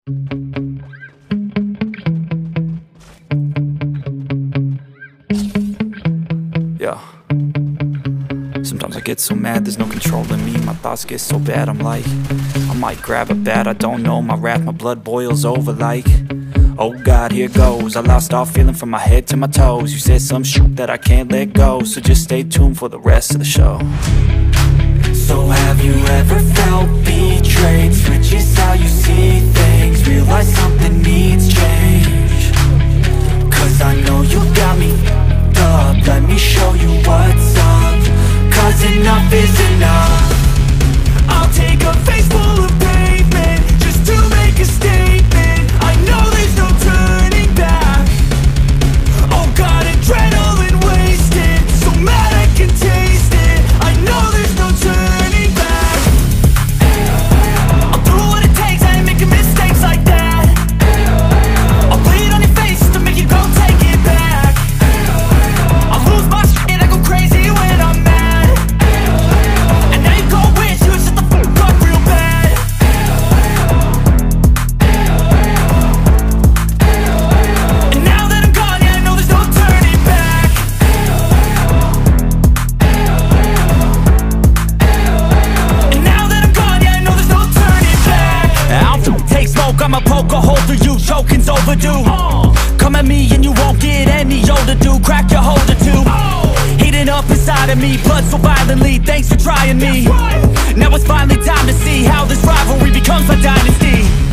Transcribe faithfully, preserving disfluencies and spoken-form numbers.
Yeah. Sometimes I get so mad, there's no controlling me. My thoughts get so bad, I'm like, I might grab a bat, I don't know. My wrath, my blood boils over like, oh God, here goes. I lost all feeling from my head to my toes. You said some shit that I can't let go, so just stay tuned for the rest of the show. So have you ever felt betrayed? Switches how you see things, realize something needs change. Cause I know you got me f***ed up, let me show you what's up. Cause enough is enough. I'll take a face full of pavement just to make a statement. I know there's no turning back. Oh God, adrenaline wasted, so mad I can taste it. I know there's no turning back. I'll do what it takes, I ain't making mistakes like that. I'll bleed on your face to make you go take it back. I'll lose my shit, I go crazy when I'm mad. And now you gon' wish you would shut the fuck up real bad. And now that I'm gone, yeah, I know there's no turning back. And now that I'm gone, yeah, I know there's no turning back. I don't take smoke, I'ma poke a hole through you, choking's overdue. Come at me and you won't get any older, dude. Crack your holder too. Heating up inside of me, blood so violently, thanks for trying me. Now it's finally time to see how this rivalry becomes a dynasty.